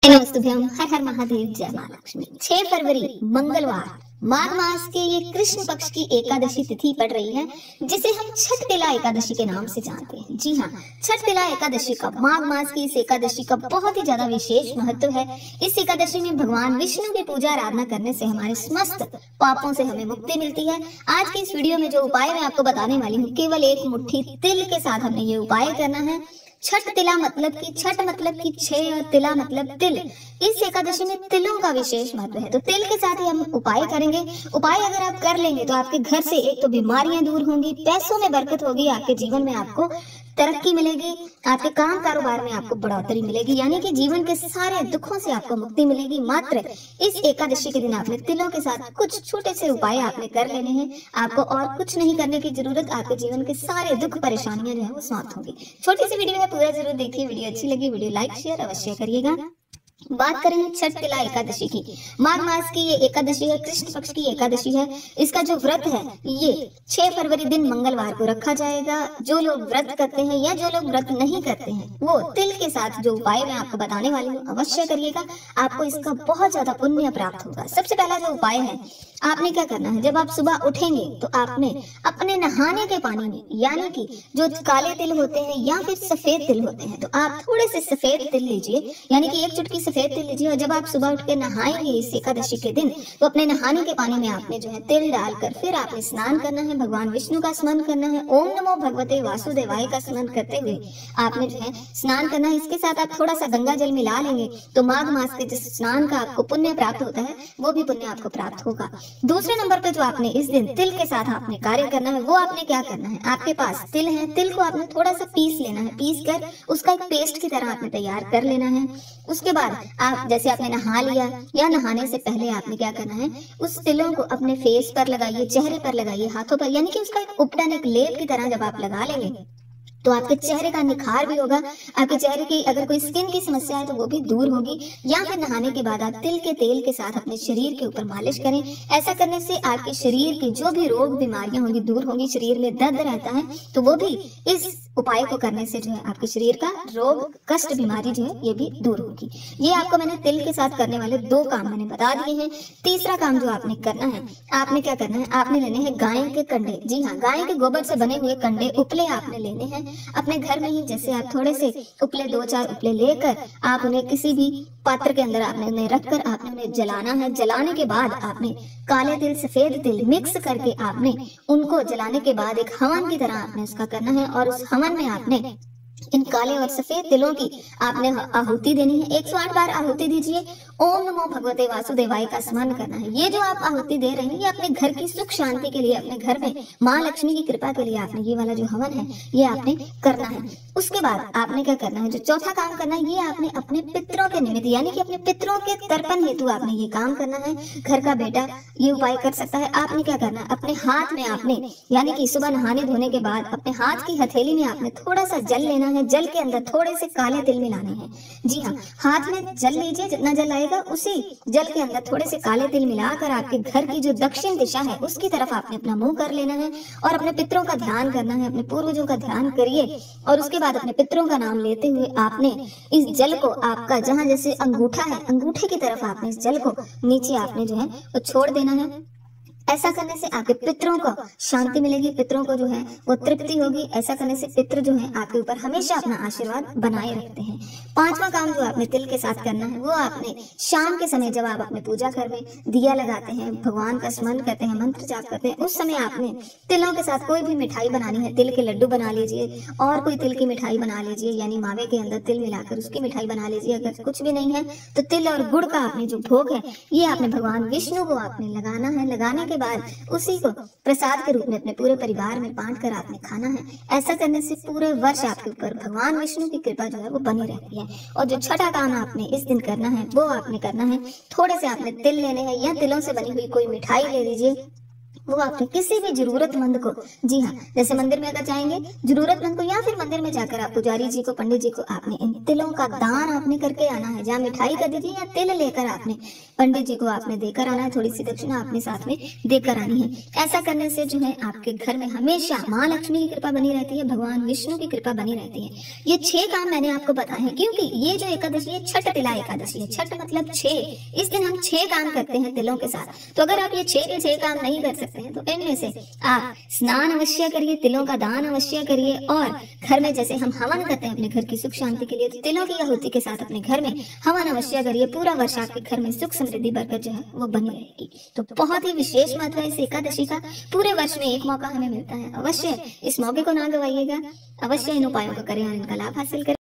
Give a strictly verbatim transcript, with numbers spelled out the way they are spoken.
नमस्तुभ्यम, हर हर महादेव, जय मां लक्ष्मी। छह फरवरी मंगलवार, माघ मास के ये कृष्ण पक्ष की एकादशी तिथि पड़ रही है, जिसे हम छठ तिला एकादशी के नाम से जानते हैं। जी हाँ, छठ तिला एकादशी का, माघ मास की इस एकादशी का बहुत ही ज्यादा विशेष महत्व है। इस एकादशी में भगवान विष्णु की पूजा आराधना करने से हमारे समस्त पापों से हमें मुक्ति मिलती है। आज की इस वीडियो में जो उपाय मैं आपको बताने वाली हूँ, केवल एक मुट्ठी तिल के साथ हमने ये उपाय करना है। छठ तिला मतलब कि छठ मतलब कि छह और तिला मतलब तिल। इस एकादशी में तिलों का विशेष महत्व है, तो तिल के साथ ही हम उपाय करेंगे। उपाय अगर आप कर लेंगे तो आपके घर से एक तो बीमारियां दूर होंगी, पैसों में बरकत होगी, आपके जीवन में आपको तरक्की मिलेगी, आपके काम कारोबार में आपको बढ़ोतरी मिलेगी, यानी कि जीवन के सारे दुखों से आपको मुक्ति मिलेगी। मात्र इस एकादशी के दिन आपने तिलों के साथ कुछ छोटे से उपाय आपने कर लेने हैं। आपको और कुछ नहीं करने की जरूरत, आपके जीवन के सारे दुख परेशानियां जो है वो समाप्त होंगी। छोटी सी वीडियो है, पूरा जरूर देखिए। वीडियो अच्छी लगी वीडियो लाइक शेयर अवश्य करिएगा। बात करेंगे छठ तिला एकादशी की। माघ मास की ये एकादशी है, कृष्ण पक्ष की एकादशी है। इसका जो व्रत है ये छह फरवरी दिन मंगलवार को रखा जाएगा। जो लोग व्रत करते हैं या जो लोग व्रत नहीं करते हैं, वो तिल के साथ जो उपाय मैं आपको बताने वाली हूँ अवश्य करिएगा, आपको इसका बहुत ज्यादा पुण्य प्राप्त होगा। सबसे पहला जो उपाय है, आपने क्या करना है, जब आप सुबह उठेंगे तो आपने अपने नहाने के पानी में, यानी कि जो काले तिल होते हैं या फिर सफेद तिल होते हैं, तो आप थोड़े से सफेद तिल लीजिए, यानी कि एक चुटकी सफेद तिल लीजिए। और जब आप सुबह उठ के नहाएंगे इस एकादशी के दिन, तो अपने नहाने के पानी में आपने जो है तिल डालकर फिर आपने स्नान करना है, भगवान विष्णु का स्मरण करना है, ओम नमो भगवते वासुदेवाय का स्मरण करते हुए आपने जो है स्नान करना है। इसके साथ आप थोड़ा सा गंगा जल मिला लेंगे तो माघ मास के जिस स्नान का आपको पुण्य प्राप्त होता है वो भी पुण्य आपको प्राप्त होगा। दूसरे नंबर पे जो आपने इस दिन तिल के साथ आपने कार्य करना है, वो आपने क्या करना है, आपके पास तिल है, तिल को आपने थोड़ा सा पीस लेना है, पीस कर उसका एक पेस्ट की तरह आपने तैयार कर लेना है। उसके बाद आप जैसे आपने नहा लिया या नहाने से पहले आपने क्या करना है, उस तिलों को अपने फेस पर लगाइए, चेहरे पर लगाइए, हाथों पर, यानी कि उसका एक उपटन, एक लेप की तरह जब आप लगा लेंगे तो आपके चेहरे का निखार भी होगा। आपके चेहरे की अगर कोई स्किन की समस्या है तो वो भी दूर होगी। या फिर नहाने के बाद आप तिल के तेल के साथ अपने शरीर के ऊपर मालिश करें। ऐसा करने से आपके शरीर की जो भी रोग बीमारियां होंगी दूर होंगी। शरीर में दर्द रहता है तो वो भी इस उपाय को करने से जो है आपके शरीर का रोग कष्ट बीमारी जो है ये भी दूर होगी। ये आपको मैंने तिल के साथ करने वाले दो काम मैंने बता दिए हैं। तीसरा काम जो आपने करना है, आपने क्या करना है, आपने लेने हैं गाय के कंडे। जी हाँ, गाय के गोबर से बने हुए कंडे, उपले आपने लेने हैं अपने घर में ही। जैसे आप थोड़े से उपले, दो चार उपले लेकर आप उन्हें किसी भी पात्र के अंदर आपने उन्हें रखकर आपने उन्हें जलाना है। जलाने के बाद आपने काले तिल सफेद तिल मिक्स करके आपने उनको जलाने के बाद एक हवन की तरह आपने उसका करना है। और उस हवन में आपने इन काले और सफेद तिलों की आपने आहुति देनी है। एक सौ आठ बार आहुति दीजिए। ओम नमो भगवते वासुदेवाय का स्मरण करना है। ये जो आप आहुति दे रहे हैं ये अपने घर की सुख शांति के लिए, अपने घर में माँ लक्ष्मी की कृपा के लिए आपने ये वाला जो हवन है ये आपने करना है। उसके बाद आपने क्या करना है, जो चौथा काम करना है, ये आपने अपने पितरों के निमित्त, यानी कि अपने पितरों के तर्पण हेतु आपने ये काम करना है। घर का बेटा ये उपाय कर सकता है। आपने क्या करना है, अपने हाथ में आपने, यानी कि सुबह नहाने धोने के बाद अपने हाथ की हथेली में आपने थोड़ा सा जल लेना है। जल के अंदर थोड़े से काले तिल मिलाने हैं। जी हाँ, हाथ में जल लीजिए, जितना जल आएगा उसी जल के अंदर थोड़े से काले तिल मिलाकर आपके घर की जो दक्षिण दिशा है उसकी तरफ आपने अपना मुंह कर लेना है और अपने पितरों का ध्यान करना है। अपने पूर्वजों का ध्यान करिए और उसके बाद अपने पितरों का नाम लेते हुए आपने इस जल को, आपका जहाँ जैसे अंगूठा है, अंगूठे की तरफ आपने इस जल को नीचे आपने जो है वो छोड़ देना है। ऐसा करने से आपके पितरों को शांति मिलेगी, पितरों को जो है वो तृप्ति होगी। ऐसा करने से पितर जो है आपके ऊपर हमेशा अपना आशीर्वाद बनाए रखते हैं। पांचवा काम जो आपने तिल के साथ करना है, वो आपने शाम के समय जब आप अपने पूजा घर में दिया लगाते हैं, भगवान का स्मरण करते हैं, मंत्र जाप करते हैं, उस समय आपने तिलों के साथ कोई भी मिठाई बनानी है। तिल के लड्डू बना लीजिए और कोई तिल की मिठाई बना लीजिए, यानी मावे के अंदर तिल मिलाकर उसकी मिठाई बना लीजिए। अगर कुछ भी नहीं है तो तिल और गुड़ का आपने जो भोग है ये आपने भगवान विष्णु को आपने लगाना है। लगाने के बाद उसी को प्रसाद के रूप में अपने पूरे परिवार में बांट कर आपने खाना है। ऐसा करने से पूरे वर्ष आपके ऊपर भगवान विष्णु की कृपा जो है वो बनी रहती है। और जो छठा काम आपने इस दिन करना है वो आपने करना है, थोड़े से आपने तिल लेने हैं या तिलों से बनी हुई कोई मिठाई ले लीजिए। वो आपके किसी भी जरूरतमंद को, जी हाँ, जैसे मंदिर में अगर जाएंगे जरूरतमंद को, या फिर मंदिर में जाकर आप पुजारी जी को, पंडित जी को आपने इन तिलों का दान आपने करके आना है। जहाँ मिठाई कर दीजिए या तिल लेकर आपने पंडित जी को आपने देकर आना है, थोड़ी सी दक्षिणा आपने साथ में देकर आनी है। ऐसा करने से जो है आपके घर में हमेशा माँ लक्ष्मी की कृपा बनी रहती है, भगवान विष्णु की कृपा बनी रहती है। ये छह काम मैंने आपको बताए हैं, क्योंकि ये जो एकादशी है छठ तिला एकादशी है। छठ मतलब छह, इस दिन हम छह काम करते हैं तिलों के साथ। तो अगर आप ये छह के छह काम नहीं कर सकते हैं तो इनमें से आप स्नान अवश्य करिए, तिलों का दान अवश्य करिए, और घर में जैसे हम हवन करते हैं अपने घर की सुख शांति के लिए, तो तिलों की आहुति के साथ अपने घर में हवन अवश्य करिए। पूरा वर्ष आपके घर में सुख समृद्धि बरकत जो है वो बनी रहेगी। तो बहुत ही विशेष महत्व है इस एकादशी का। पूरे वर्ष में एक मौका हमें मिलता है, अवश्य इस मौके को ना गवाइएगा, अवश्य इन उपायों को करें और इनका लाभ हासिल करें।